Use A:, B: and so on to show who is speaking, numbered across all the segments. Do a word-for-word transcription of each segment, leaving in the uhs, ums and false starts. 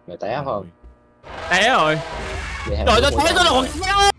A: Mày té không?
B: Té rồi. Trời tao té tôi là còn nhau.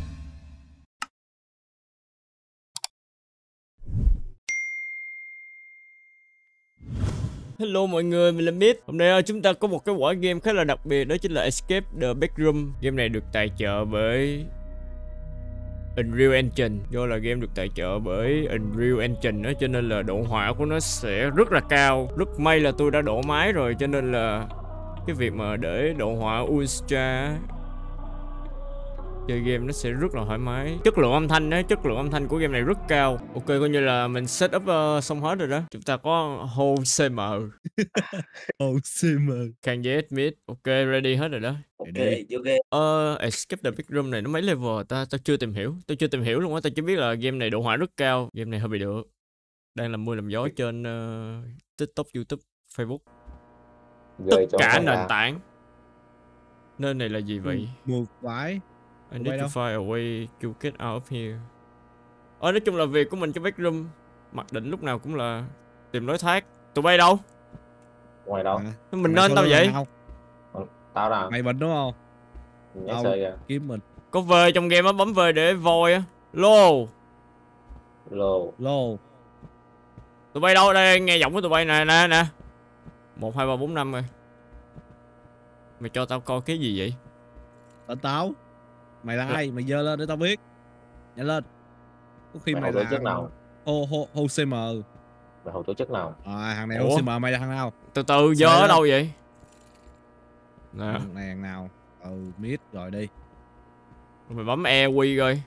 B: Hello mọi người, mình là Mít. Hôm nay chúng ta có một cái quả game khá là đặc biệt, đó chính là Escape the Backroom. Game này được tài trợ bởi Unreal Engine. Do là game được tài trợ bởi Unreal Engine đó, cho nên là độ họa của nó sẽ rất là cao. Rất may là tôi đã đổ máy rồi, cho nên là cái việc mà để độ họa Ultra chơi game nó sẽ rất là thoải mái. Chất lượng âm thanh đó, chất lượng âm thanh của game này rất cao. Ok, coi như là mình set up uh, xong hết rồi đó. Chúng ta có whole xê em.
C: Whole xê em.
B: Can you admit? Ok, ready hết rồi đó.
A: Ok, ok.
B: Ờ, Escape the Backroom này nó mấy level ta ta chưa tìm hiểu. Tôi chưa tìm hiểu luôn á, tôi chỉ biết là game này độ họa rất cao. Game này hơi bị được. Đang làm mưa làm gió trên uh, TikTok, YouTube, Facebook. Tất cả nền tảng. Nơi này là gì vậy?
C: Một quái.
B: I need to find a way to get out of here. Ờ, nói chung là việc của mình trong backroom mặc định lúc nào cũng là tìm lối thoát. Tụi bay đâu?
A: Ngoài đâu?
C: À,
B: mình nên tao vậy?
A: Tao nào?
C: Mày bệnh đúng không?
A: Tao
C: kiếm mình.
B: Có vơi trong game á, bấm vơi để voi á. Lô.
A: Lô.
C: Lô.
B: Tụi bay đâu? Đây nghe giọng của tụi bay nè nè nè. Một hai ba bốn năm rồi. Mày cho tao coi cái gì vậy?
C: Tên tao. Mày là ai? Mày giơ lên để tao biết. Nhanh lên. Có khi mày, mày là
A: chức nào?
C: Hô hô hô xê em.
A: Mày hô tổ chức nào?
C: À, thằng này hô xê em, mày là thằng nào?
B: Từ từ giơ ở đâu vậy? Nè.
C: Thằng này thằng nào? Ừ, Mít rồi đi.
B: Mày bấm E quy coi.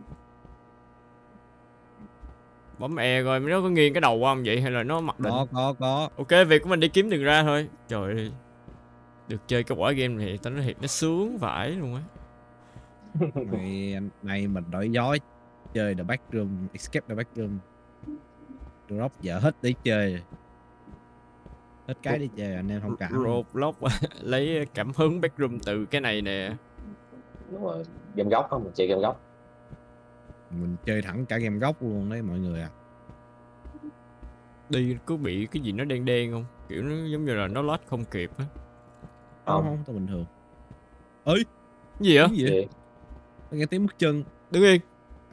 B: Bấm E coi nó có nghiêng cái đầu qua không vậy hay là nó mặc định?
C: Có có có.
B: Ok, việc của mình đi kiếm đường ra thôi. Trời ơi. Được chơi cái quả game này tao nói thiệt nó sướng vãi luôn á.
C: Này, này mình đổi gió chơi The Backroom, Escape the Backroom. Drop giờ hết để chơi. Hết cái đi chơi anh em thông cảm.
B: Roblox lấy cảm hứng backroom từ cái này nè.
A: Đúng rồi, game góc không, mình chơi game góc.
C: Mình chơi thẳng cả game góc luôn đấy mọi người à.
B: Đi cứ bị cái gì nó đen đen không? Kiểu nó giống như là nó load không kịp á.
C: Không không, tao bình thường. Ơi,
B: gì vậy?
C: Cái gì vậy? Tao nghe tiếng bước chân.
B: Đứng yên.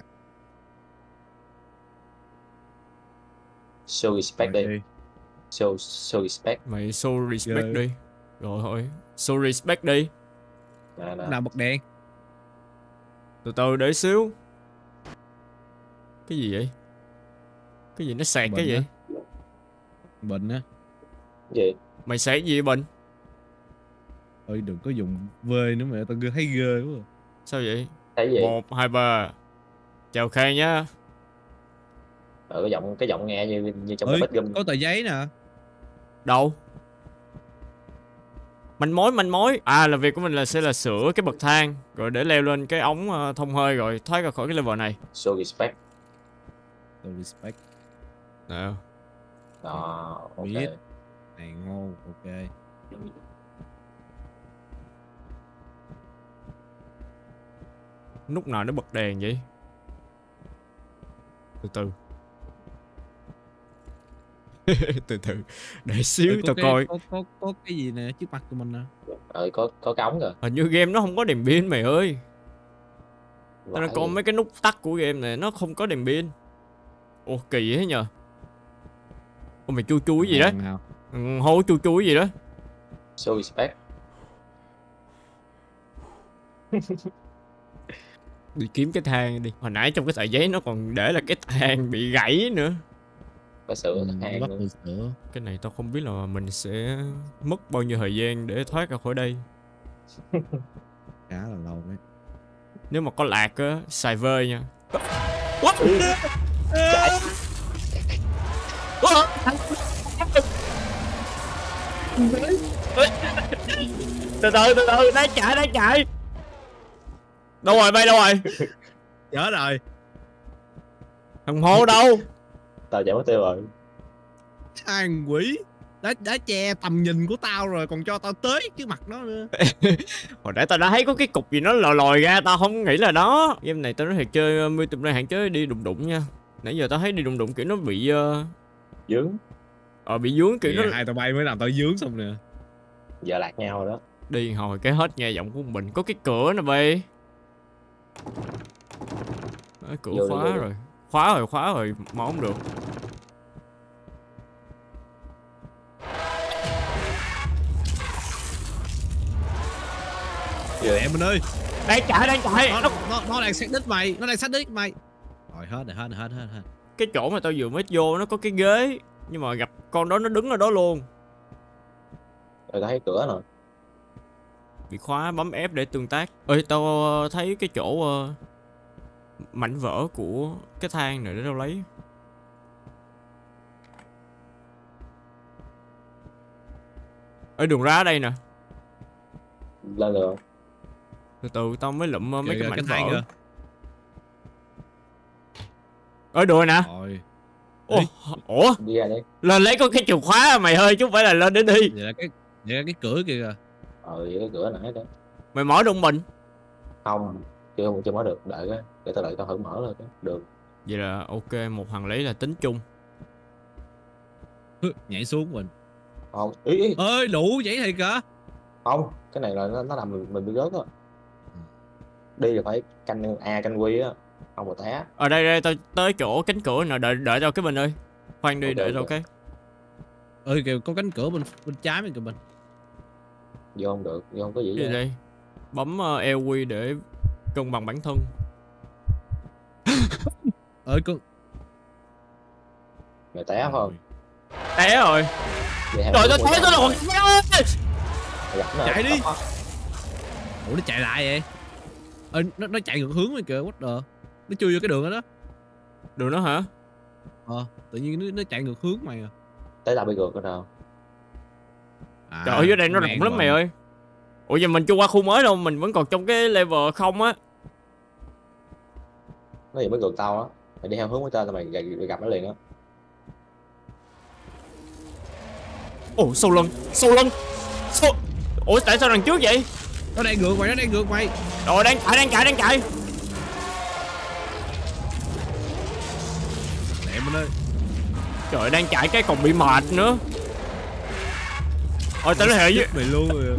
A: Show respect đi. Show, show respect.
B: Mày show respect yeah. đi. Rồi thôi. Show respect đi.
A: Nè, nè.
C: Nào bật đèn.
B: Từ từ để xíu. Cái gì vậy? Cái gì nó sạc cái gì?
C: Bệnh á.
A: Gì?
B: Mày sạc gì vậy Bình?
C: Ơi đừng có dùng vơi nữa mà tao thấy ghê quá.
B: Sao vậy?
A: Thấy gì?
B: Một, hai, ba. Chào Khang nhá.
A: Ờ, cái giọng cái giọng nghe như như trong cái backroom.
C: Có tờ giấy nè.
B: Đâu? Manh mối manh mối. À là việc của mình là sẽ là sửa cái bậc thang rồi để leo lên cái ống uh, thông hơi rồi thoát ra khỏi cái level này.
A: Show respect.
C: Show respect.
B: Nào.
A: Đó, ok.
C: Biết. Này ngô, ok.
B: Lúc nào nó bật đèn vậy? Từ từ. Từ từ. Để xíu
C: ừ,
B: tao
C: cái,
B: coi.
C: Có, có, có cái gì nè trước mặt của mình nè.
A: Ờ, có có cống rồi.
B: Hình như game nó không có đèn pin mày ơi. Tao đã coi mấy cái nút tắt của game này nó không có đèn pin. Ồ kỳ thế nhờ. Ồ mày chui chui gì đó? Ừ, hô chui chui gì đó?
A: Show respect.
B: Đi kiếm cái thang đi. Hồi nãy trong cái tờ giấy nó còn để là cái thang bị gãy nữa.
A: Phải sửa
C: ừ,
A: thang
C: bắt
A: nữa.
C: Sửa.
B: Cái này tao không biết là mình sẽ mất bao nhiêu thời gian để thoát ra khỏi đây.
C: Khá là lâu đấy.
B: Nếu mà có lạc á, xài vơi nha. What? Từ từ từ từ, đang chạy đang chạy. Đâu rồi bay đâu rồi?
C: Nhớ rồi.
B: Thằng hô đâu?
A: Tao chạy mất tiêu rồi.
C: Thằng quỷ đã đã che tầm nhìn của tao rồi còn cho tao tới trước mặt nó nữa.
B: Hồi nãy tao đã thấy có cái cục gì nó lòi lòi ra, tao không nghĩ là nó. Game này tao nói thiệt chơi mươi tụi này hạn chế đi đụng đụng nha. Nãy giờ tao thấy đi đụng đụng kiểu nó bị uh...
A: dướng.
B: Ờ bị dướng kiểu
C: Thì
B: nó
C: hai tao bay mới làm tao dướng xong nè.
A: Giờ lạc nhau rồi đó.
B: Đi hồi cái hết nghe giọng của mình. Có cái cửa nè bay. Cái cửa
A: Vô,
B: khóa
A: vô, vô.
B: rồi. Khóa rồi, khóa rồi, mở không được.
C: Mẹ mình ơi.
B: Đang chạy, đang chạy.
C: Nó,
B: Nó...
C: nó, nó đang sát đích mày, nó đang sát đích mày. Rồi hết rồi, hết rồi, hết hết hết.
B: Cái chỗ mà tao vừa mới vô nó có cái ghế. Nhưng mà gặp con đó nó đứng ở đó luôn.
A: Rồi tao thấy cửa rồi.
B: Bị khóa, bấm F để tương tác. Ơi tao thấy cái chỗ uh, mảnh vỡ của cái thang này để tao lấy. Ở đường ra ở đây nè.
A: Lên được.
B: Từ từ tao mới lụm uh, mấy
C: Kìa,
B: cái mảnh
C: thang
B: vỡ.
C: kìa.
B: Ở đùi nè.
C: Rồi.
B: Ủa, ủa
A: Đi ra đi.
B: lên lấy có cái chìa khóa mày ơi chứ không phải là lên để đi.
C: Vậy là cái vậy là cái cửa kìa kìa.
A: Ờ vậy cái cửa nãy đó.
B: Mày mở được mình.
A: Không, chưa không chưa mở được, đợi cái để tao đợi tao thử mở lên cái được.
B: Vậy là ok, một thằng lấy là tính chung.
C: Hứ, nhảy xuống mình.
A: Không, ý, ý.
C: Ơi đủ vậy thiệt hả?
A: Không, cái này là nó, nó làm mình, mình bị rớt á. Đi là phải canh A canh Q á, không một té.
B: Ở đây đây tao tới chỗ cánh cửa nè, đợi đợi tao cái mình ơi. Khoan đi,
A: Ok,
B: đợi
A: ok.
B: tao cái.
C: Ơi kìa có cánh cửa bên bên trái bên kìa mình.
A: Vô không được, vô không có gì
B: Cái gì
A: vậy.
B: đây? Bấm uh, L Q để cân bằng bản thân.
C: Ơi con.
A: Mày té phải không?
B: Té rồi.
A: Vậy hay
B: Trời
A: là
B: tao té tao rồi.
A: gặp nó
C: Chạy đi.
A: đó.
C: Ủa nó chạy lại vậy? Ơi nó nó chạy ngược hướng rồi kìa, what the. Nó chui vô cái đường đó đó.
B: Đường đó hả?
C: Ờ, tự nhiên nó, nó chạy ngược hướng mày à.
A: Tới tao bị gượt rồi nào.
C: À,
B: Trời ơi dưới đây nó
C: mang
B: rộng lắm
C: rồi.
B: mày ơi. Ủa giờ mình chưa qua khu mới đâu, mình vẫn còn trong cái level không á.
A: Nó gì mới gượt tao á. Mày đi theo hướng của tao, tao mày gặp, gặp nó liền á.
B: Ồ sâu lưng, sâu lưng. Sâu... Ủa tại sao đằng trước vậy?
C: Nó đang ngược mày, nó đang ngược mày.
B: Rồi đang chạy, đang chạy, đang chạy.
C: Mẹ mình ơi.
B: Trời ơi, đang chạy cái còn bị mệt nữa. Ôi tao nói hệ với
C: mày luôn rồi.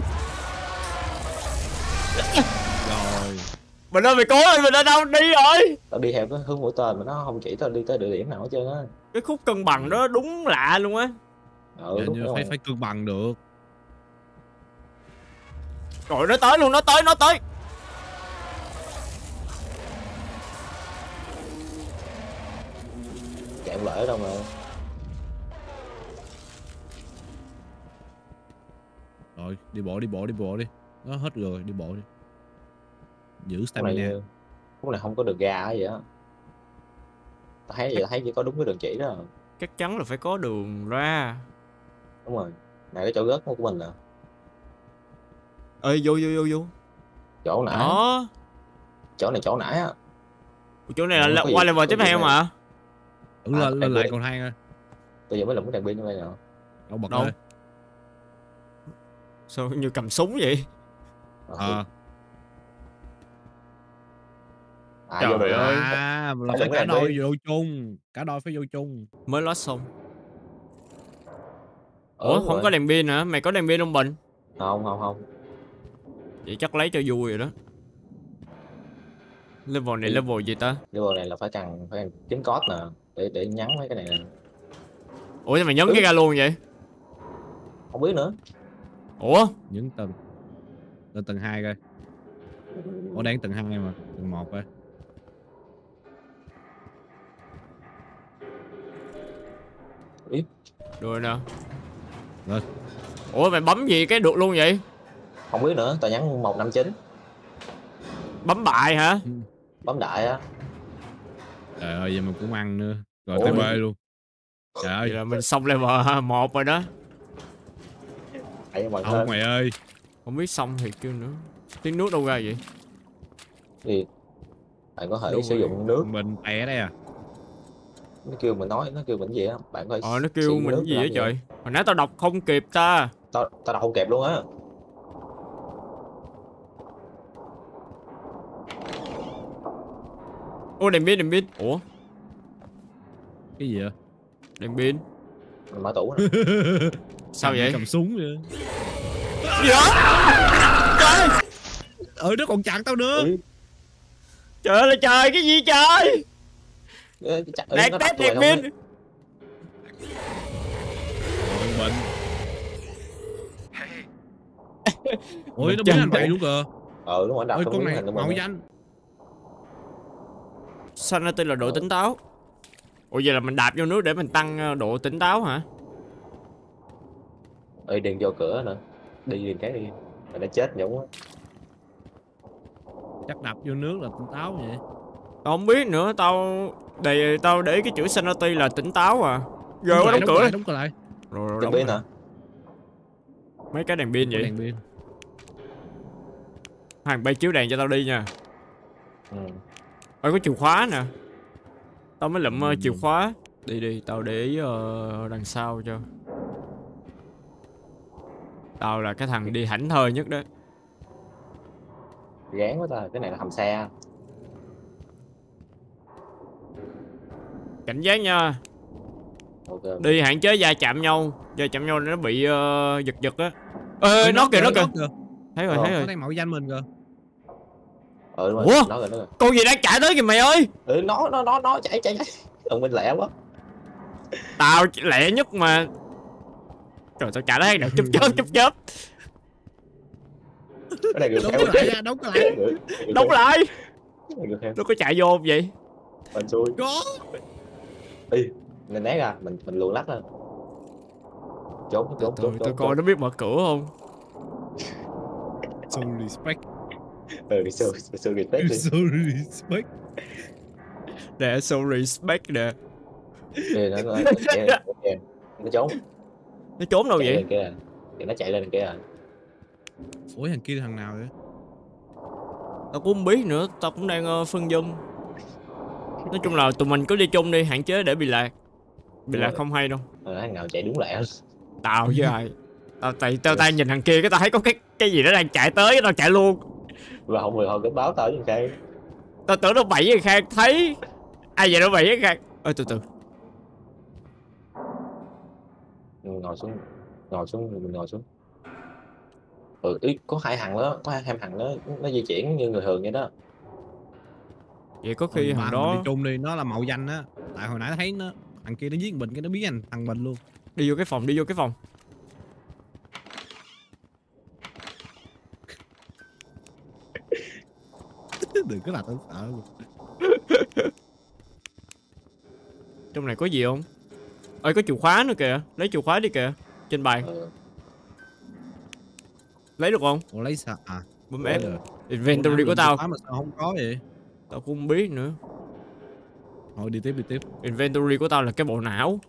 C: Rồi.
B: mình ơi, mày cố ơi, mình ở đâu đi rồi?
A: Tao đi theo cái hướng mũi tên mà nó không chỉ tao đi tới địa điểm nào hết trơn á.
B: Cái khúc cân bằng đó đúng lạ luôn á.
A: Ừ,
C: Dạ,
A: đúng
C: như
A: rồi.
C: phải phải cân bằng được.
B: Rồi nó tới luôn, nó tới, nó tới.
A: Chạy không lỡ đâu mà.
C: Rồi, đi bộ đi bộ đi bộ đi. Nó hết rồi, đi bộ đi. Giữ
A: Lúc
C: stamina.
A: này, lúc này không có được ga á vậy á. Tao thấy vậy, tao thấy chỉ có đúng cái đường chỉ đó.
B: Chắc chắn là phải có đường ra.
A: Đúng rồi. Này cái chỗ rớt của mình nè.
B: Ê vô vô vô vô.
A: Chỗ nãy.
B: Đó.
A: Chỗ này chỗ nãy á.
B: Chỗ này là
A: Ủa,
B: là
A: có gì-
B: qua level
A: có
B: tiếp
A: gì
B: theo
A: đây?
B: mà.
C: Ừ,
A: À,
C: lên, lên
A: đèn
C: lại
A: pin.
C: con thang ơi.
A: Tôi giờ mới lụm cái đèn pin ở đây nè.
C: Đâu bật
B: Đâu?
C: lên.
B: Sao như cầm súng vậy?
C: Ờ.
A: À,
B: Trời
A: vô được
B: ơi.
A: rồi.
C: À, là
A: Phải
C: phải
A: đừng
C: cả
A: có
C: đôi
A: đèn
C: vô chung. Cả đôi phải vô chung.
B: Mới lost xong.
A: Ừ,
B: Ủa không
A: rồi.
B: có đèn pin hả? Mày có đèn pin không Bình?
A: Không không không.
B: Vậy chắc lấy cho vui rồi đó. Level này
A: Ừ.
B: level gì ta?
A: Level này là phải cần phải cần kiếm code nè để để nhắn mấy cái này nè.
B: Ủa sao mày nhấn
A: Ừ.
B: cái ra luôn vậy?
A: Không biết nữa.
B: Ủa?
C: Những tầng. Lên tầng hai coi. Ủa đang tầng hai mà, tầng một coi.
A: Biết.
B: Rồi nè.
C: Rồi.
B: Ủa mày bấm gì cái được luôn vậy?
A: Không biết nữa, tao nhắn một năm chín.
B: Bấm bài hả?
A: Bấm đại á.
C: Trời ơi, vậy mà cũng ăn nữa. Rồi
A: Ủa,
C: tới
A: gì?
C: B luôn. Trời
B: Vậy
C: ơi,
B: là mình xong level một rồi đó.
A: Tại mọi
C: không
A: tên
C: mày ơi.
B: Không biết xong thiệt chưa nữa. Tiếng nước đâu ra vậy?
A: thì bạn có thể
B: Đâu
A: sử
B: rồi?
A: dụng nước.
C: Mình té đây à.
A: Nó kêu mình nói, nó kêu mình gì á, bạn có thể
B: Ờ nó
A: xị
B: kêu mình
A: nước
B: gì
A: ra
B: á
A: vậy.
B: trời? Hồi nãy tao đọc không kịp ta.
A: Tao tao đọc không kịp luôn á.
B: Ô đèn pin, đèn pin. Ủa
C: Cái gì vậy?
B: đèn pin.
A: Mình mở tủ nè.
B: Sao
C: Cầm-
B: vậy?
C: Cầm súng vậy.
B: Gì đó? Trời.
C: Ừ, nó còn chặn tao nữa.
A: Ừ.
B: Trời ơi là trời, cái gì trời?
A: Ừ, chắc- ừ,
B: Đạt
A: nó
B: test
A: đập tôi
B: đẹp
A: không ấy.
B: pin.
C: Ôi, bệnh. Ôi,
B: Mình
C: nó biến
B: chân
C: thành vậy
B: đấy.
C: luôn kìa.
A: Ờ đúng rồi, đập
C: Ôi,
A: tôi
C: con
A: biến
C: này
A: thành tụi
C: màu
A: mình á.
C: danh.
B: Sanity là độ
A: Ờ.
B: tỉnh táo. Ủa vậy là mình đạp vô nước để mình tăng ờ, độ tỉnh táo hả?
A: Ơi đừng vô cửa nữa, đi liền cái đi, mình đã chết nhũng á.
C: Chắc đập vô nước là tỉnh táo vậy.
B: Tao không biết nữa, tao để tao để ý cái chữ sanity là tỉnh táo à. Rồi
C: Đóng
B: quá
C: lại,
B: đóng
C: đóng
B: cửa
C: lại,
B: đi.
C: đóng cửa lại.
B: Rồi, rồi
A: Đừng
B: đóng
A: biết
B: rồi.
A: hả?
B: Mấy cái đèn pin
C: Có
B: vậy.
C: đèn pin.
B: Hàng bay chiếu đèn cho tao đi nha.
A: Ừ.
B: Ôi có chìa khóa nè. Tao mới lụm
C: Ừ.
B: uh, chìa khóa. Đi đi, tao để ý uh, đằng sau cho. Tao là cái thằng đi hảnh thơi nhất đó.
A: Gán quá ta, cái này là hầm xe.
B: Cảnh giác nha.
A: Ok.
B: Đi hạn chế va chạm nhau. Va chạm nhau nó bị uh, giật giật á. Ê,
C: Ôi,
B: nó kìa, nó kìa.
C: kìa.
B: Thấy rồi,
A: Ờ,
B: thấy
C: Nó
B: rồi.
C: đang mạo danh mình kìa.
A: Ừ đúng rồi,
B: Ủa?
A: nó rồi nó rồi.
B: Con gì đang chạy tới kìa mày ơi.
A: Ừ, nó nó nó nó chạy chạy chạy. Ông mình lẹ quá.
B: Tao lẹ nhất mà. Trời, tao chạy tới nào chớp chớp chớp chớp.
A: Cái này được
C: Đóng
A: theo.
C: cửa lại nha, đóng cửa lại.
B: Đóng lại.
A: Cái này được theo.
B: Nó có chạy vô không vậy?
A: Mình xui.
C: Có.
A: Đi, mình né ra, mình mình luồn lách lên. Trốn trốn trốn
B: Tôi, tôi
A: trốn.
B: coi nó biết mở cửa không?
C: So respect.
A: Ừ, đi xui, đi xui respect đi.
C: So respect.
B: Để so respect nè.
A: Thì nó nó chạy lên kìa. Nó trốn.
B: Nó trốn đâu
A: Chạy
B: vậy?
A: lên kia. Thì nó chạy lên kia à.
C: Ủa thằng kia thằng nào vậy?
B: Tao cũng không biết nữa, tao cũng đang uh, phân vân. Nói chung là tụi mình cứ đi chung đi, hạn chế để bị lạc. Bị
A: Đúng
B: lạc
A: rồi.
B: không hay đâu.
A: Ờ, thằng nào chạy đúng lẹ.
B: Tao với ai? Tao tại tao tao nhìn thằng kia cái tao thấy có cái cái gì nó đang chạy tới, tao chạy luôn.
A: Và không người hồi cái báo tao với thằng
B: Tao tưởng nó bậy với Khang thấy. Ai vậy nó bậy với Khang? Ơi từ từ.
A: ngồi xuống, ngồi xuống mình ngồi xuống. Ừ, ý, có hai thằng đó, có hai hai thằng đó nó di chuyển như người thường vậy đó.
B: Vậy có
C: Khi
B: khi
C: ba
B: thằng
C: thằng mình đi
B: đó
C: chung đi, nó là mạo danh á. Tại hồi nãy thấy nó thằng kia nó giết mình cái nó biến thành thằng mình luôn.
B: đi vô cái phòng, đi vô cái phòng.
C: Đừng có làm tao sợ luôn.
B: Trong này có gì không? Ơi có chìa khóa nữa kìa, lấy chìa khóa đi kìa. Trên bàn.
A: Ừ.
B: Lấy được không?
C: Ủa lấy sao à?
B: Bấm
C: Lấy
B: F.
C: được.
B: Inventory
C: Ủa,
B: của tao.
C: khóa mà sao không có vậy?
B: Tao cũng không biết nữa.
C: Thôi đi tiếp đi tiếp.
B: Inventory của tao là cái bộ não.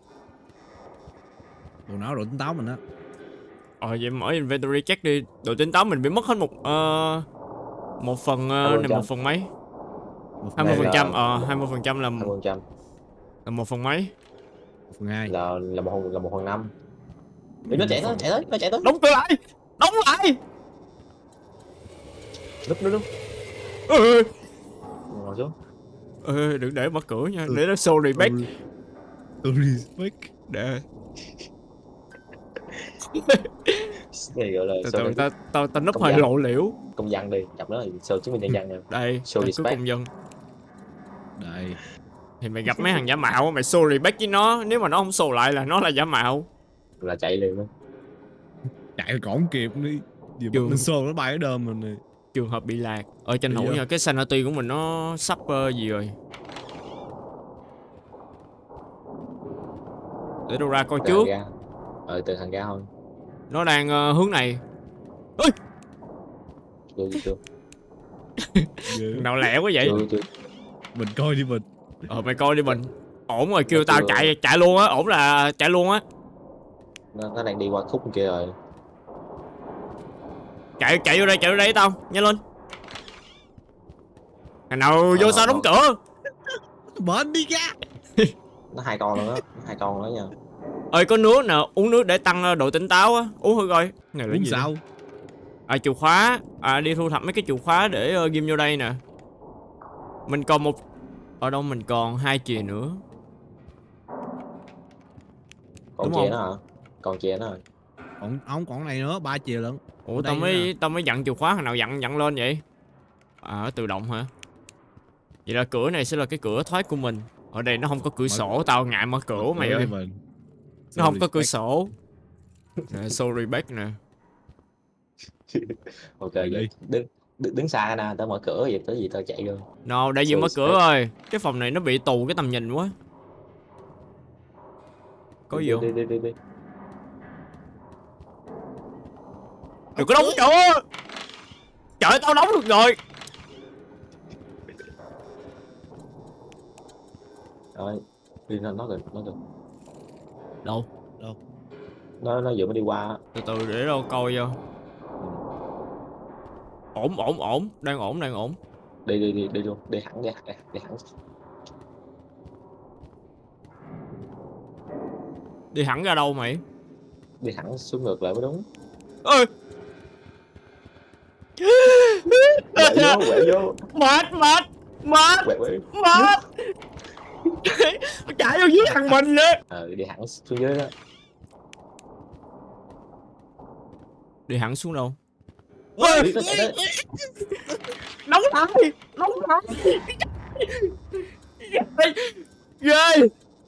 C: Bộ não rồi tính táo mình á.
B: Ờ vậy mở inventory check đi. Độ tính táo mình bị mất hết một uh, một phần uh, này một phần mấy?
C: Một
B: hai mươi phần trăm.
A: là-
B: Ờ hai mươi phần trăm là
A: hai mươi phần trăm
B: là một phần mấy?
C: một phần hai.
A: là là một là một phần năm. Đi, nó chạy tới, chạy tới, nó chạy tới.
B: Đóng cửa lại. Đóng lại.
A: Núp núp núp.
B: Ừ.
A: Ngồi xuống.
B: Ừ, đừng để mở cửa nha, để nó sorry back.
C: So respect.
B: Để
A: Này gọi là
B: từ
A: show
B: từ
A: này-
B: tao tao tao núp
A: Công
B: hơi
A: dân.
B: lộ liễu.
A: công dân đi, chọc nó là show chứng minh nhân dân nha.
B: Đây,
A: Show
B: căn cứ
A: respect.
B: công dân.
C: Đây.
B: Thì mày gặp mấy thằng giả mạo mày sorry back với nó, nếu mà nó không sồ lại là nó là giả mạo.
A: Là chạy liền luôn.
C: Chạy còn không kịp đi. Vừa
B: Chưa.
C: bật lên xô nó bay ở đơm mình này.
B: Trường hợp bị lạc. Ở tranh thủ
C: Bây giờ-
B: nha, cái sanity của mình nó sắp uh, gì rồi. Để đâu ra coi
A: Từ
B: trước.
A: thằng ra. Ờ từ thằng ra thôi.
B: Nó đang uh, hướng này. Ơi,
A: Chưa chưa
C: Ghê.
B: nào lẹ quá vậy.
A: chưa chưa.
C: Mình coi đi mình.
B: Ờ mày coi đi mình. Ổn rồi, kêu
A: Nó
B: tao
A: chưa-
B: chạy chạy luôn á, ổn là chạy luôn á.
A: Nó, nó đang đi qua khúc kia rồi.
B: Chạy chạy vô đây, chạy vô đây tao, nhanh lên. Thằng nào vô
A: Ờ,
B: sao đóng
A: ờ.
B: cửa.
C: Bến đi ra.
A: Nó hai con luôn á, nó hai con nữa nha.
B: Ơi có nước nè, uống nước để tăng độ tỉnh táo á, uống thử coi. Này là
C: Uống
B: gì?
C: sao?
B: À chìa khóa, à đi thu thập mấy cái chìa khóa để uh, ghim vô đây nè. Mình còn một, ở đâu mình còn hai chìa nữa.
A: Còn
B: Đúng
A: chè
B: không?
A: nó hả? Còn chè nó rồi.
C: Còn ông còn này nữa, ba chiều lận.
B: Ủa tao mới tao mới dặn chìa khóa, thằng nào dặn dặn lên vậy? À tự động hả? Vậy là cửa này sẽ là cái cửa thoát của mình. Ở đây nó không có cửa sổ, tao ngại mở cửa mày ơi. Nó không có cửa sổ. Nè, sorry back nè.
A: Ok vậy đứng đứng, đứng xa nè, tao mở cửa vậy tới gì tao chạy vô.
B: No, đại diện mở cửa rồi. Cái phòng này nó bị tù cái tầm nhìn quá. Có gì không?
A: Đi đi đi đi.
B: Đừng có đóng cửa. Trời ơi, tao đóng được rồi.
A: Rồi, đi nó nó rồi, nó rồi.
B: Đâu?
C: Đâu?
A: Nó nó vừa mới đi qua.
B: Từ từ để đâu coi vô. Ổn ổn ổn, đang ổn đang ổn.
A: Đi đi đi đi luôn, đi hẳn đi hẳn đi hẳn.
B: Đi hẳn ra đâu mày?
A: Đi hẳn xuống ngược lại mới đúng.
B: Ơi.
A: Quẹo vô, quẹo vô.
B: Mệt mệt mệt
A: Quẹo quẹo.
B: mệt. Chạy vô dưới thằng mình nữa.
A: Ờ đi hẳn xuống dưới đó.
B: Đi hẳn xuống đâu?
A: Ôi, đi tới chạy tới.
B: Đóng lại, đóng lại. Ghê.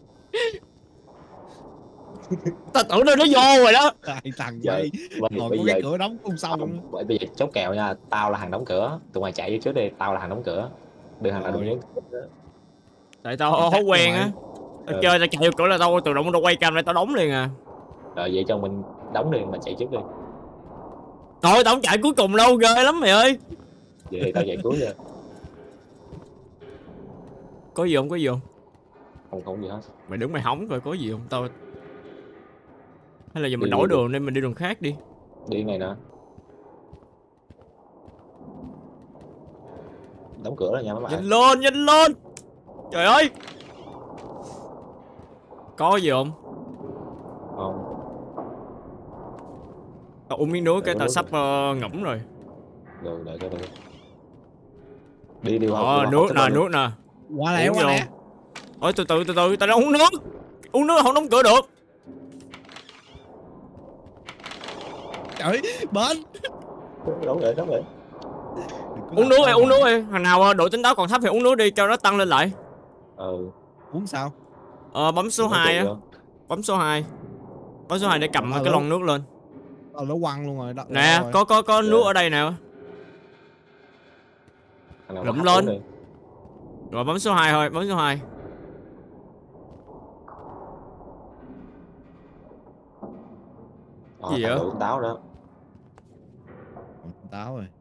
B: Tao tưởng nó nó vô rồi đó.
C: Hai thằng
A: Giờ,
C: đây.
A: bây,
C: Còn
A: bây
C: có
A: giờ
C: cái cửa đóng không xong luôn.
A: Vậy bây giờ chốt kèo nha, tao là thằng đóng cửa, tụi mày chạy vô trước đi, tao là thằng đóng cửa. Đừng thằng nào đụng nhấn.
B: Tại tao không quen á. Tao chơi tao chạy vô cửa là tao tự động tao quay cam lại tao đóng liền à.
A: Rồi vậy cho mình đóng đi, mà chạy trước đi.
B: Thôi tao không chạy cuối cùng đâu, ghê lắm mày ơi.
A: Vậy thì tao chạy cuối nha.
B: Có gì không, có gì không?
A: Không không gì hết.
B: Mày đứng mày hóng coi có gì không tao. Hay là giờ mình
A: Đi,
B: đổi
A: đi,
B: đường nên mình đi đường khác đi.
A: Đi này nè. Đóng cửa rồi nha mấy bạn.
B: Nhanh lên, nhanh lên. Trời ơi. Có gì không?
A: Không.
B: Tao uống miếng nước cái tao sắp uh, ngẫm rồi.
A: Rồi đợi cho tao. Đi đi qua.
B: Ờ, nước nè, nước nè.
C: Qua lẹ, qua lẹ.
B: Ôi từ từ từ từ, tao đang uống nước. Uống nước không đóng cửa được.
C: Trời, bên.
A: Đóng lại, đóng lại.
B: Uống nước đi, uống nước đi. Thằng nào độ tính táo còn thấp thì uống nước đi cho nó tăng lên lại.
A: Ừ.
C: Uống sao?
B: Ờ, bấm số hai á. Bấm số hai. Bấm số hai để cầm cái lon nước lên.
C: Ờ, nó quăng luôn rồi đó.
B: Nè,
C: rồi.
B: có có có nước ở đây nè. Lụm lên. Rồi bấm số hai thôi, bấm số hai.
A: Ờ,
B: gì vậy?
A: Táo đó.
C: Táo rồi.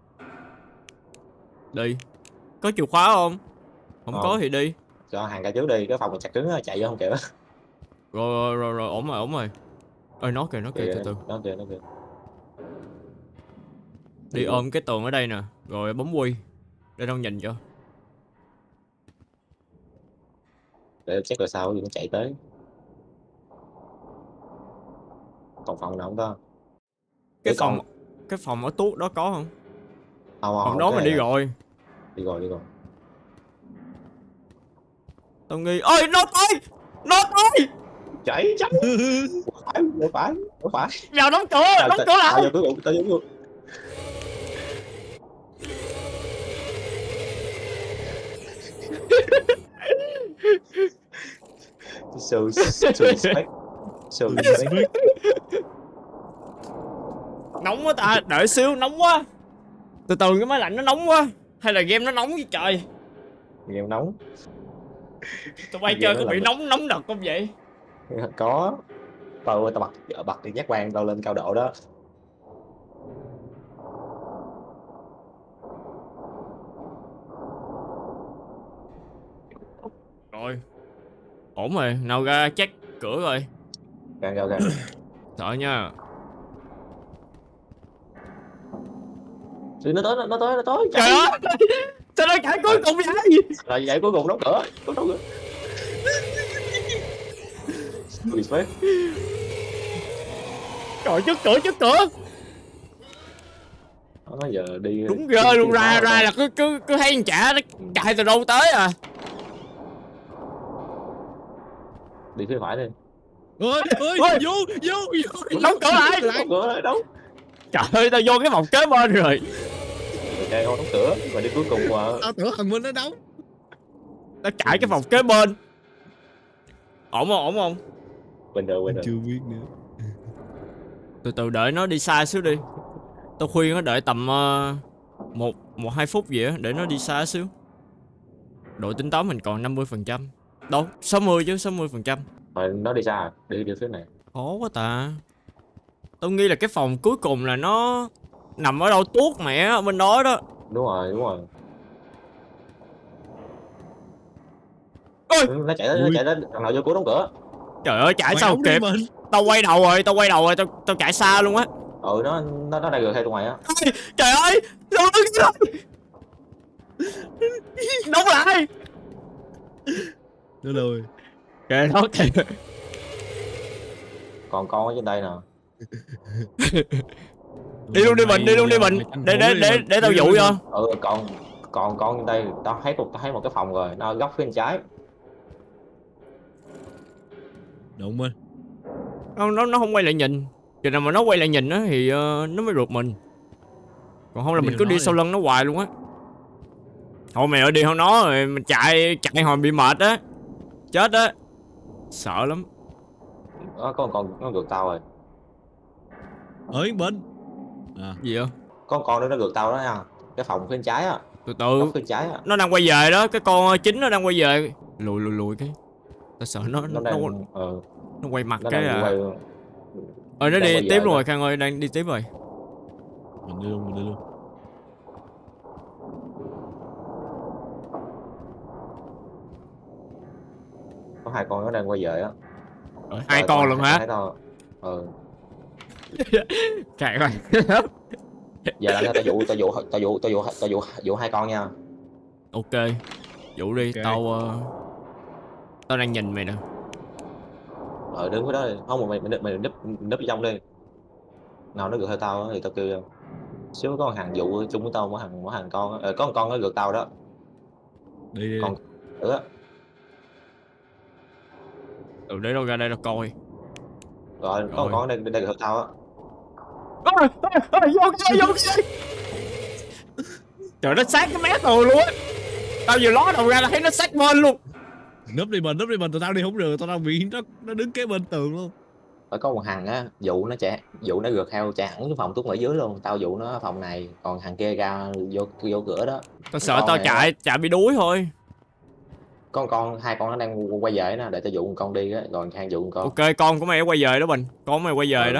B: Đi. Có chìa khóa không? Không
A: Ờ.
B: có thì đi.
A: Cho hàng ra trước đi, cái phòng mình chặt cứng chạy vô không kịp.
B: Rồi rồi rồi, ổn rồi, ổn rồi. Ơi nó kìa, nó kìa, từ từ.
A: Nó kìa, nó kìa.
B: Đi ôm cái tường ở đây nè, rồi bấm quy. Để đâu nhìn cho.
A: Để check rồi sao thì nó chạy tới. Còn phòng nào không ta?
B: Cái phòng còn... cái phòng ở tuốt đó có không?
A: Không,
B: phòng
A: không,
B: đó mình đi
A: này.
B: rồi.
A: Đi rồi, đi rồi.
B: Tao nghi. Ôi nó tới! Nó tới!
A: Chạy chạy. Phải, phải, phải, phải.
B: Vào đóng cửa, à, đóng cửa lại.
A: Tao vô cuối cùng, tao vô cuối cùng. So, so respect. So respect.
B: Nóng quá ta, đợi xíu, nóng quá. Từ từ cái máy lạnh nó nóng quá. Hay là game nó nóng với trời.
A: Game nóng.
B: Tụi bay chơi có bị nóng nóng đợt không vậy?
A: Có. Tao tao bật bật điện giác quan tao lên cao độ đó.
B: Rồi. Ổn rồi, nào ra check cửa rồi.
A: Ok ok ok.
B: Sợ nha.
A: Thì nó tới nó tới nó tới.
B: Trời ơi. Sao nó chạy cuối cùng vậy?
A: Rồi vậy cuối cùng đóng cửa, đóng cửa. Respect.
B: Trời, trước cửa, trước cửa.
A: Nó giờ đi.
B: Đúng ghê luôn, ra ra là cứ cứ cứ thấy con chả nó chạy từ đâu tới à.
A: Đi phía phải đi.
C: ơi ơi
B: Ôi!
C: vô vô vô
B: Đóng cửa lại.
A: Đóng cửa lại đóng.
B: Trời ơi, tao vô cái phòng kế bên rồi.
A: Ok không đóng cửa mà đi cuối cùng mà.
C: Tao tưởng thằng Minh nó đóng.
B: Tao chạy cái phòng kế bên. Ổn không, ổn không?
A: Bình thường bình thường.
C: Chưa biết nữa.
B: Từ từ đợi nó đi xa xíu đi. Tao khuyên nó đợi tầm uh, một, một hai phút vậy á, để nó đi xa xíu. Độ tính toán mình còn năm mươi phần trăm. Đâu, sáu mươi chứ, sáu mươi phần trăm.
A: Rồi nó đi xa à? Đi đi phía này.
B: Khó quá ta. Tao nghĩ là cái phòng cuối cùng là nó nằm ở đâu tuốt mẹ ở bên đó đó.
A: Đúng rồi đúng rồi.
B: Ôi!
A: Ừ, nó chạy đến nó chạy đến thằng nào vô cứu đóng cửa.
B: Trời ơi, chạy
C: Mày
B: sao
C: đóng đi
B: kịp.
C: mình.
B: Tao quay đầu rồi, tao quay đầu rồi, tao tao chạy xa luôn á.
A: Ừ nó nó nó đang gần theo tụi mày á.
B: Trời ơi, đóng lại. Đóng lại.
C: Đưa rồi.
B: Kệ nó kìa.
A: Còn con ở trên đây nè.
B: Đi luôn đi mình, đi luôn đi mình. Để để để để tao dụ cho.
A: Ừ còn còn con trên đây tao thấy một tao thấy một cái phòng rồi, nó góc phía bên trái.
C: Đúng rồi.
B: Nó nó nó không quay lại nhìn. Chừng nào mà nó quay lại nhìn á thì uh, nó mới rụt mình. Còn không là
C: Đi
B: mình cứ đi
C: nó
B: sau
C: đi.
B: lưng nó hoài luôn á. Thôi mày ơi, đi không nó rồi mình chạy chạy hồi bị mệt á. Chết á. Sợ lắm.
A: Nó có một con nó gượt tao rồi.
C: Ở bên. À.
B: Gì vậy?
A: Có một con nữa nó gượt tao đó nha. Cái phòng phía bên trái á.
B: Từ từ.
A: Góc phía bên trái á.
B: Nó đang quay về đó, cái con chính nó đang quay về. Lùi lùi lùi cái. Tao sợ nó
A: Nó
B: nó
A: đang
B: nó,
A: ờ
B: nó quay mặt
A: nó
B: cái
A: đang
B: à.
A: quay.
B: Ờ nó
A: đang
B: đi
A: quay
B: tiếp
A: về
B: luôn
A: đó.
B: rồi Khang ơi, đang đi tiếp rồi.
C: Mình đi luôn, mình đi luôn.
A: Có hai con nó đang quay về á.
B: Ờ, hai con luôn hả?
A: Thấy tao. Ừ.
B: Chạy rồi.
A: Giờ là tao dụ tao dụ tao dụ tao dụ tao dụ dụ hai con nha.
B: Ok. Dụ đi,
C: Ok.
B: tao uh, tao đang nhìn mày nè.
A: Ờ đứng với đó đi. Không mày mày mày núp núp trong đi. Nào nó gượt theo tao á thì tao kêu xíu có một hàng dụ chung với tao mỗi hàng mỗi hàng con á. Ờ, có một con nó gượt tao đó.
C: Đi đi.
A: Còn ừ á.
B: Ừ, để đâu ra đây đâu coi.
A: Rồi có một
B: Rồi.
A: con đang đang gượt theo tao á.
B: Ôi, ôi, ôi, vô kia, vô kia. Trời, nó sát cái mé tường luôn á. Tao vừa ló đầu ra là thấy nó sát bên luôn.
C: Núp đi mình, núp đi mình, tụi tao đi không được, tao đang bị nó nó đứng kế bên tường luôn.
A: Phải có một hàng á, dụ nó chạy, dụ nó gượt theo chạy hẳn xuống phòng Tuấn ở dưới luôn. Tao dụ nó phòng này, còn hàng kia ra vô vô cửa đó.
B: Tao sợ
A: Con
B: tao
A: này
B: chạy chạy bị đuối thôi.
A: Có một con, hai con nó đang quay về nè, để tao dụ một con đi á, rồi hàng dụ một con.
B: Ok, con của mày quay về đó Bình. Con của mày quay về
A: Ừ.
B: đó.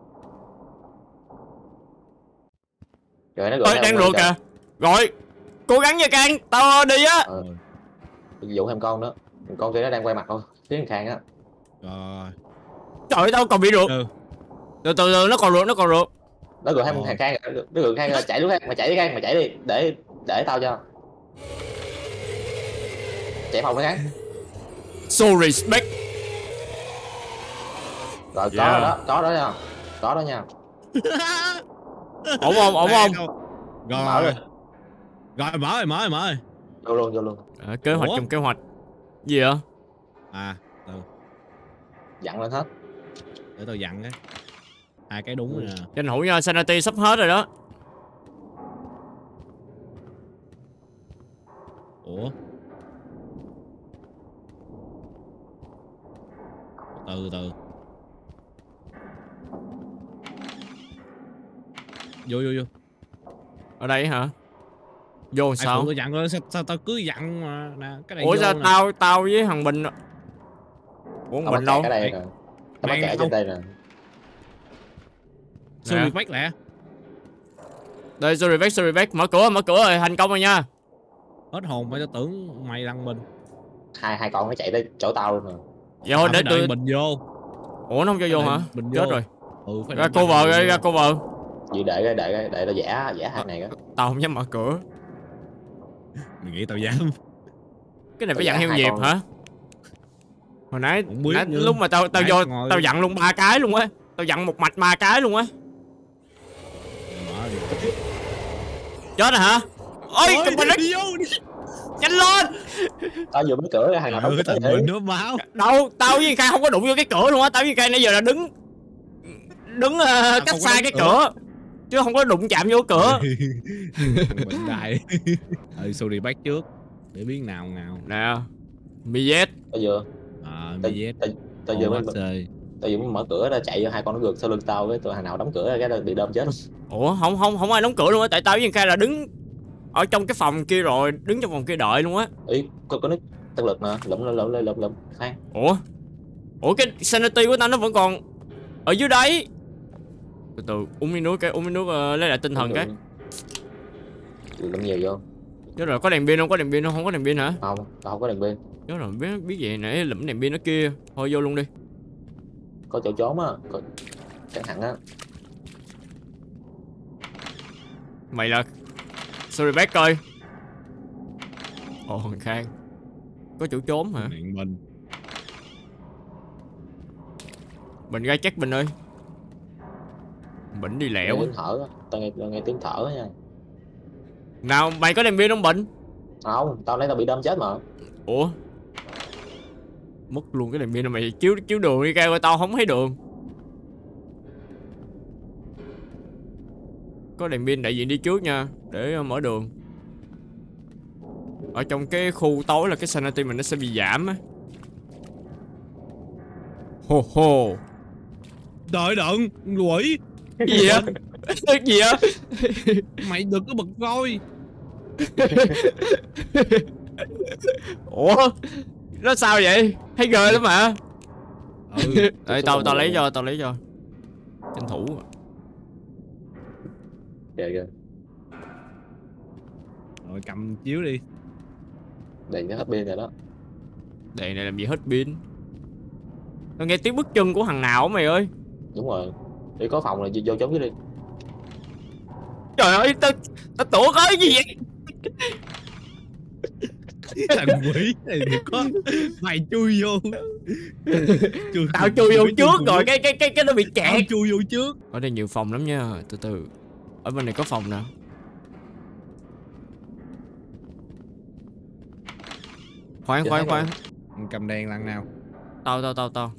A: Rồi nó gượt
B: Ơi,
A: theo
B: đang
A: con
B: rượt
A: đi kìa.
B: kìa. Rồi, cố gắng nha Can, tao đi á.
A: Ừ. Dụ thêm con nữa. Con kia nó đang quay mặt thôi, tiếng Khang á.
C: Rồi.
B: Trời ơi, tao còn bị rượt.
C: Ừ.
B: Từ từ từ, nó còn rượt, nó còn rượt.
A: Nó gượt thêm
C: Rồi.
A: hàng Khang, nó gượt Khang, chạy luôn Khang, mày chạy đi Khang, mày chạy đi, để để tao cho. Chạy phòng đi Khang.
B: So respect.
A: Rồi có
B: Yeah.
A: đó, có đó nha. Có đó nha.
B: Ổn không, ổn không?
C: Rồi.
A: Mở rồi.
C: Rồi mở rồi, mở rồi, mở rồi.
A: Vô luôn, vô luôn.
B: À, kế hoạch
C: Ủa?
B: trong kế hoạch. Gì vậy?
C: À, từ
A: Dặn lên hết.
C: để tao dặn cái. Hai cái đúng rồi nè.
B: Tranh thủ nha, sanity sắp hết rồi đó.
C: Ủa? Từ từ. Vô vô vô.
B: Ở đây hả? Vô
C: Ai
B: sao?
C: phụ tao dặn rồi, sao, sao tao cứ dặn mà nè, cái này
B: Ủa
C: vô
B: sao
C: nè.
B: tao tao với thằng Bình. Ủa thằng
A: Tao
B: Bình
A: bắt
B: đâu?
A: kẹt ở đây nè. Tao bắt
C: Mày
A: kẹt ở
C: không-
A: trên đây nè.
C: Sao
B: Nè.
C: bị bách lẹ?
B: Đây, sorry back, sorry back. Mở cửa, mở cửa rồi, thành công rồi nha.
C: Hết hồn mày, tao tưởng mày lăng mình.
A: Hai hai con nó chạy tới chỗ tao luôn rồi.
B: Vậy thôi
C: Tao
B: để
C: phải đợi
B: tôi.
C: mình vô.
B: Ủa nó không cho vô
C: Phải
B: hả?
C: đợi mình
B: Chết
C: vô.
B: rồi.
C: Ừ, phải
B: Ra
C: đợi
B: cô
C: mình
B: vợ
C: vô.
B: ra, ra cô vợ.
A: Vậy để cái để cái để tao giả giả hàng này á.
B: Tao không dám mở cửa.
C: Mày nghĩ tao dám?
B: Cái này
A: Tao
B: phải dặn
A: giả
B: heo
A: hai
B: nhịp
A: con.
B: hả? Hồi nãy,
C: Không biết
B: nãy
C: nữa.
B: lúc mà tao tao
C: Nãy
B: vô
C: ngồi-
B: tao dặn luôn ba cái luôn á. Tao dặn một mạch ba cái luôn á.
C: Mở đi.
B: Chết rồi hả? Ôi,
C: Ôi,
B: cái Bình nó
C: đi vô đi.
B: Nhanh lên.
A: Tao vừa mới cửa ra hàng nào đóng
C: Ừ,
A: cửa
C: thằng
A: vậy?
C: mình nó máu.
B: Đâu, tao với Khai không có đụng vô cái cửa luôn á, tao với Khai nãy giờ là đứng đứng uh, cách
C: không có
B: xa
C: đóng
B: cái
C: cửa.
B: cửa chứ không có đụng chạm vô cửa.
C: Thằng mình đại. Ừ, sorry bác trước để biết nào nào.
B: Nè, mi dét.
A: Tao vừa
C: À,
A: tao
C: mi dét.
A: tao tao vừa mới
C: Ôi,
A: tao vừa mới mở cửa ra chạy vô hai con nó gượt sau lưng tao với tụi hàng nào đóng cửa ra cái bị đơm chết.
B: Ủa không không không ai đóng cửa luôn á, tại tao với Khai là đứng ở trong cái phòng kia rồi, đứng trong phòng kia đợi luôn á.
A: Ý có có nick tăng lực nè, lụm lụm lụm lụm lụm khoan.
B: Ủa ủa cái sanity của tao nó vẫn còn ở dưới đấy. Từ từ uống miếng nước cái uống miếng nước uh, lấy lại tinh thần cái.
A: Lụm nhiều vô.
B: Nhớ rồi, có đèn pin không? Có đèn pin không? Không có đèn pin hả?
A: Không, tao không có đèn pin.
B: Nhớ rồi, biết biết vậy nãy lụm đèn pin nó kia. Thôi vô luôn đi.
A: Có chỗ trốn á, có cẩn thận á.
B: Mày là sorry bác coi. Ồ thằng Khang có chỗ trốn hả?
C: Điện mình.
B: Bình ra chắc Bình ơi. Bình đi lẹo.
A: Nghe tiếng thở á, tao nghe tao nghe tiếng thở nha.
B: Nào mày có đèn pin không Bình?
A: Không, tao lấy tao bị đâm chết mà.
B: Ủa mất luôn cái đèn pin, mày chiếu chiếu đường đi ra coi, tao không thấy đường. Có đèn pin đại diện đi trước nha, để mở đường. Ở trong cái khu tối là cái sanity mình nó sẽ bị giảm á. Hô hô.
C: Đợi đợi, quỷ.
B: Cái gì vậy? Cái gì vậy?
C: Mày đừng có bật voi.
B: Ủa nó sao vậy? Thấy ghê lắm mà.
C: Ừ.
B: Ê, tao tao lấy cho, tao lấy cho. Tranh thủ.
A: Kìa kìa.
C: Rồi cầm chiếu đi.
A: Đèn nó hết pin rồi đó.
B: Đèn này làm gì hết pin? Tao nghe tiếng bước chân của thằng nào mày ơi.
A: Đúng rồi. Đi có phòng là vô, vô trốn dưới đi.
B: Trời ơi, tao tao tưởng có cái gì vậy?
C: Thằng quỷ này thì có mày chui vô. Chui,
B: Tao chui vô trước rồi, cái cái cái cái nó bị
C: Tao
B: kẹt.
C: chui vô trước.
B: Ở đây nhiều phòng lắm nha, từ từ. Ở bên này có phòng nè. Khoan khoan khoan.
C: Cầm đèn lần nào.
B: Tao tao tao tao.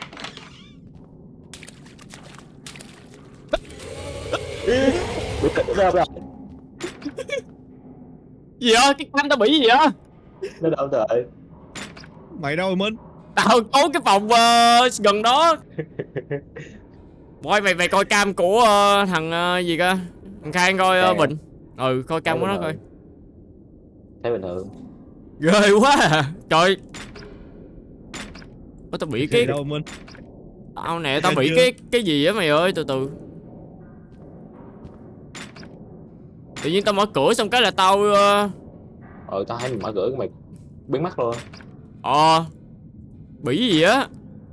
B: Gì vậy? Cái cam tao bị gì vậy?
A: Nó đâu rồi?
C: Mày đâu rồi Minh?
B: Tao có cái phòng uh, gần đó. Boy mày mày coi cam của uh, thằng uh, gì cơ? Thằng Khang coi uh, Bình. Ừ coi cam của nó coi.
A: Thấy bình thường.
B: Ghê quá à. Trời. Ủa tao bị cái
C: đâu Minh?
B: Tao nè, tao bị cái cái gì á mày ơi, từ từ. Tự nhiên tao mở cửa xong cái là tao uh...
A: Ờ tao thấy mày mở cửa mày biến mất luôn.
B: Ờ bị gì á.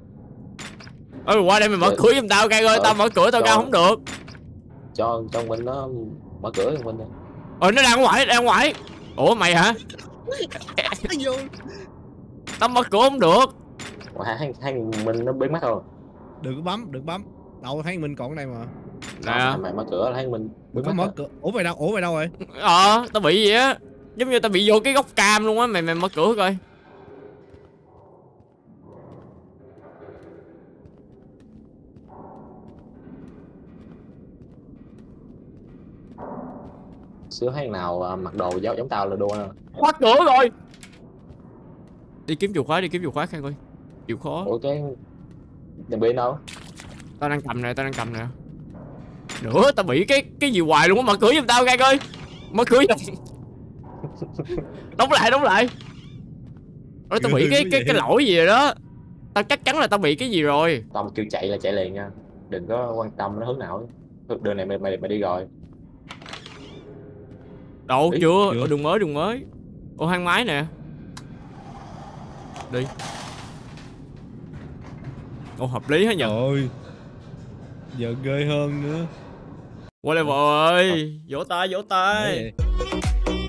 B: Ơ qua đây mày mở
A: Rồi.
B: cửa giùm tao Cai ơi,
A: Ờ,
B: tao mở cửa tao
A: cho-
B: ra không được.
A: Cho trong bên nó mở cửa trong bên đây.
B: Ờ nó đang ở ngoài, đang ở ngoài. Ủa mày hả?
C: Vô.
B: Tao mở cửa không được.
A: Ủa, hai hai mình nó biến mất rồi.
C: Đừng có bấm, đừng bấm. Đâu thấy Minh còn ở đây mà.
B: Nè.
A: Mày mở cửa thấy mình biến
C: Đừng có
A: mất
C: mở
A: rồi.
C: cửa. Ủa mày đâu? Ủa mày đâu rồi?
B: Ờ tao bị gì á. Giống như tao bị vô cái góc cam luôn á, mày mày mở cửa coi.
A: Xíu thấy nào à, mặc đồ giống giống tao là đua nè.
B: Khóa cửa rồi. Đi kiếm chìa khóa, đi kiếm chìa khóa Khang ơi. Chịu khó.
A: Ủa cái đèn pin đâu?
B: Tao đang cầm nè, tao đang cầm nè. Nữa tao bị cái cái gì hoài luôn á, mở cửa giùm tao Khang ơi. Mở cửa giùm. Đóng lại, đóng lại. Ủa tao bị cái cái cái lỗi gì rồi đó. Tao chắc chắn là tao bị cái gì rồi.
A: Tao mà kêu chạy là chạy liền nha. Đừng có quan tâm nó hướng nào. Đường này mày mày mày đi rồi.
B: Đâu
A: Ý,
B: chưa,
C: chưa.
B: Ở đường mới, đường mới. Ô hang máy nè. Đi. Ô hợp lý hả nhờ.
C: Rồi. Giờ ghê hơn nữa.
B: Qua level ơi. Vỗ tay, vỗ tay.
C: Đấy.